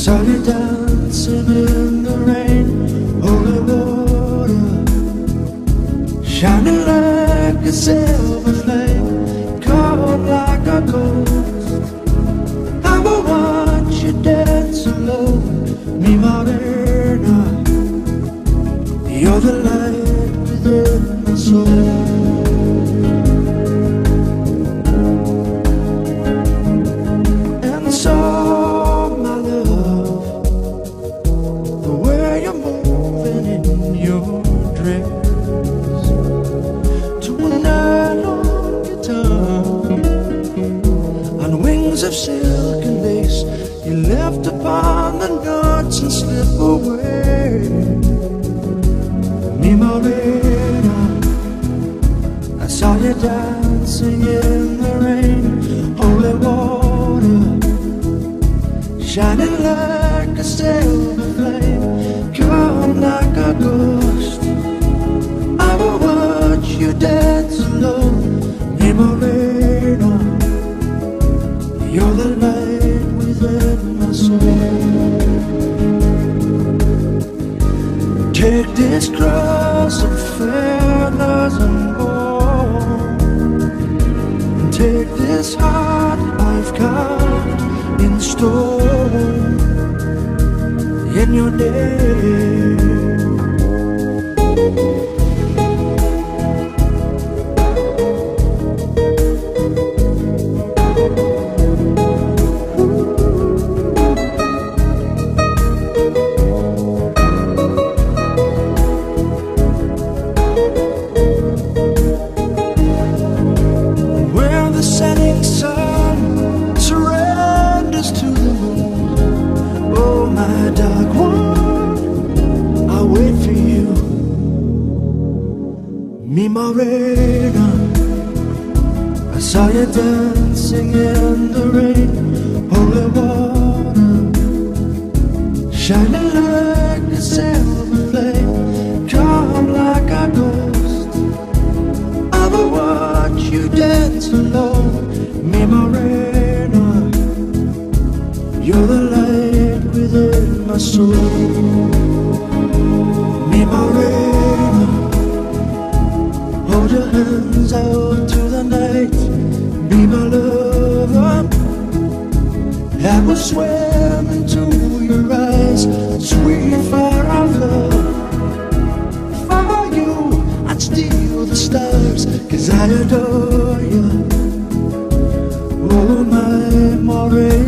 saw you dancing in the rain, holy water, shining like a silver flame, cold like a ghost. I will watch you dance alone, mi Morena. You're the light within my soul. And so, my love, the way you're moving in your dress to a nylon guitar on wings of silk and lace, you lift upon the notes and slip away. Mi Morena, I saw you dancing in the rain, holy water, shining like a silver flame, come like a ghost. I will watch you dance alone, mi Morena. You're the light within my soul. Take this cross of feathers and bone, and take this heart I've carved in stone in your name. The setting sun surrenders to the moon. Oh, my dark one, I'll wait for you, mi Morena. I saw you dancing in the rain, holy water, shining like a silver flame, calm like a ghost. I will watch you dance alone, mi Morena. You're the light within my soul, mi Morena. Hold your hands out to the night, be my lover. I will swim into your eyes, sweet fire of love. For you, I'd steal the stars, 'cause I adore you. Oh, my Morena.